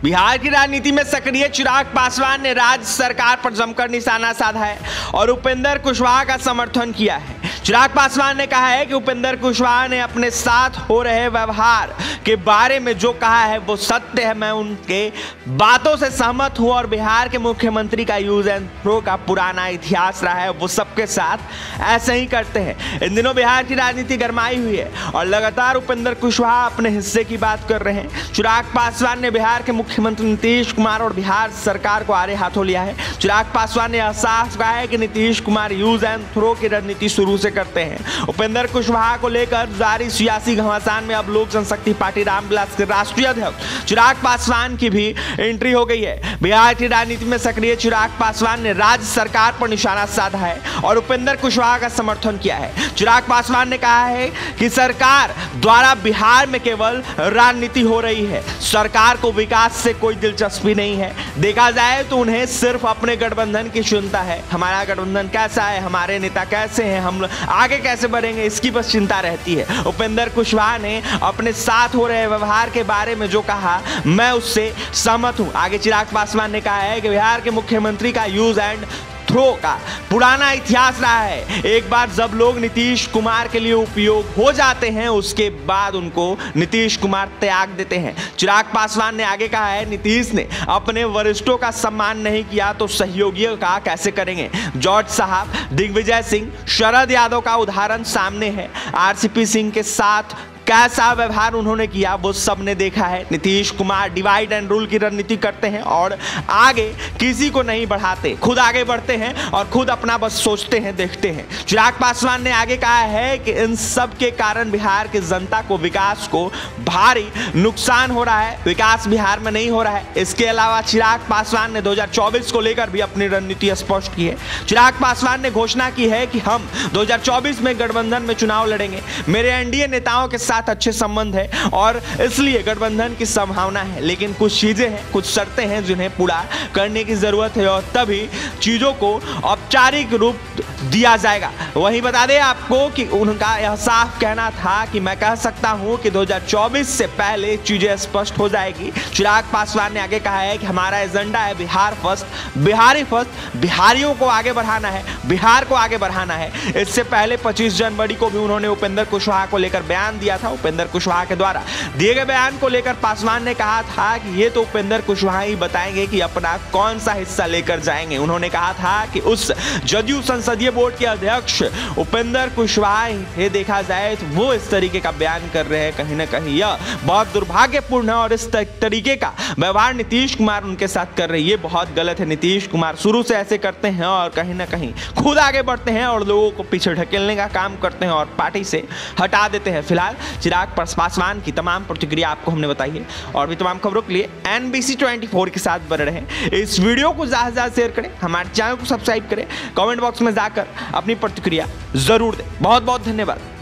बिहार की राजनीति में सक्रिय चिराग पासवान ने राज्य सरकार पर जमकर निशाना साधा है और उपेंद्र कुशवाहा का समर्थन किया है। चिराग पासवान ने कहा है कि उपेंद्र कुशवाहा ने अपने साथ हो रहे व्यवहार के बारे में जो कहा है वो सत्य है। मैं उनके बातों से सहमत हूं और बिहार के मुख्यमंत्री का यूज एंड थ्रो का पुराना इतिहास रहा है, वो सबके साथ ऐसे ही करते हैं। इन दिनों बिहार की राजनीति गरमाई हुई है और लगातार उपेंद्र कुशवाहा अपने हिस्से की बात कर रहे हैं। चिराग पासवान ने बिहार के मुख्यमंत्री नीतीश कुमार और बिहार सरकार को आड़े हाथों लिया है। चिराग पासवान ने साफ कहा है कि Nitish Kumar use and throw की रणनीति शुरू से करते हैं। उपेंद्र कुशवाहा को लेकर जारी सियासी घमासान में अब लोक जनशक्ति पार्टी रामविलास के राष्ट्रीय अध्यक्ष चिराग पासवान की भी एंट्री हो गई है। बिहार की राजनीति में सक्रिय चिराग पासवान ने राज्य सरकार पर निशाना साधा है और उपेंद्र कुशवाहा का समर्थन किया है। चिराग पासवान ने कहा है कि सरकार द्वारा बिहार में केवल राजनीति हो रही है, सरकार को विकास से कोई दिलचस्पी नहीं है। देखा जाए तो उन्हें सिर्फ अपने गठबंधन की चिंता है, हमारा गठबंधन कैसा है, हमारे नेता कैसे हैं, हम आगे कैसे बढ़ेंगे, इसकी बस चिंता रहती है। उपेंद्र कुशवाहा ने अपने साथ हो रहे व्यवहार के बारे में जो कहा मैं उससे सहमत हूं। आगे चिराग पासवान ने कहा है कि बिहार के मुख्यमंत्री का यूज एंड थ्रो का पुराना इतिहास रहा है। एक बार जब लोग नीतीश कुमार के लिए उपयोग हो जाते हैं उसके बाद उनको नीतीश कुमार त्याग देते हैं। चिराग पासवान ने आगे कहा है नीतीश ने अपने वरिष्ठों का सम्मान नहीं किया तो सहयोगियों का कैसे करेंगे। जॉर्ज साहब, दिग्विजय सिंह, शरद यादव का उदाहरण सामने है। आरसीपी सिंह के साथ कैसा व्यवहार उन्होंने किया वो सबने देखा है। Nitish Kumar divide and rule की रणनीति करते हैं और आगे किसी को नहीं बढ़ाते, खुद आगे बढ़ते हैं और खुद अपना बस सोचते हैं, देखते हैं। चिराग पासवान ने आगे कहा है कि इन सब के कारण बिहार की जनता को विकास को भारी नुकसान हो रहा है, विकास बिहार में नहीं हो रहा है। इसके अलावा चिराग पासवान ने 2024 को लेकर भी अपनी रणनीति स्पष्ट की है। चिराग पासवान ने घोषणा की है कि हम 2024 में गठबंधन में चुनाव लड़ेंगे। मेरे एनडीए नेताओं के साथ अच्छे संबंध है और इसलिए गठबंधन की संभावना है, लेकिन कुछ चीजें हैं, कुछ शर्तें हैं जिन्हें पूरा करने की जरूरत है और तभी चीजों को औपचारिक रूप दिया जाएगा। वही बता दें आपको कि उनका यह साफ कहना था कि मैं कह सकता हूं कि 2024 से पहले चीजें स्पष्ट हो जाएगी। चिराग पासवान ने आगे कहा है कि हमारा एजेंडा है बिहार फर्स्ट, बिहारी फर्स्ट, बिहारियों को आगे बढ़ाना है, बिहार को आगे बढ़ाना है। इससे पहले 25 जनवरी को भी उन्होंने उपेंद्र कुशवाहा को लेकर बयान दिया था। उपेंद्र कुशवाहा के द्वारा दिए गए बयान को लेकर पासवान ने कहा था कि ये तो उपेंद्र कुशवाहा ही बताएंगे कि अपना कौन सा हिस्सा लेकर जाएंगे। उन्होंने कहा था कि उस जदयू संसदीय बोर्ड के अध्यक्ष उपेंद्र कुशवाहा ही देखा जाए तो वो इस तरीके का बयान कर रहे हैं। कहीं ना कहीं यह बहुत दुर्भाग्यपूर्ण है और इस तरीके का व्यवहार नीतीश कुमार उनके साथ कर रहे हैं, ये बहुत गलत है। नीतीश कुमार शुरू से ऐसे करते हैं और कहीं ना कहीं खुद आगे बढ़ते हैं और लोगों को पीछे ढकेलने का काम करते हैं और पार्टी से हटा देते हैं। फिलहाल चिराग पासवान की तमाम प्रतिक्रिया आपको हमने बताई है और भी तमाम खबरों के लिए NBC 24 के साथ बने रहें। इस वीडियो को ज़्यादा से ज़्यादा शेयर करें, हमारे चैनल को सब्सक्राइब करें, कमेंट बॉक्स में जाकर अपनी प्रतिक्रिया जरूर दें। बहुत बहुत धन्यवाद।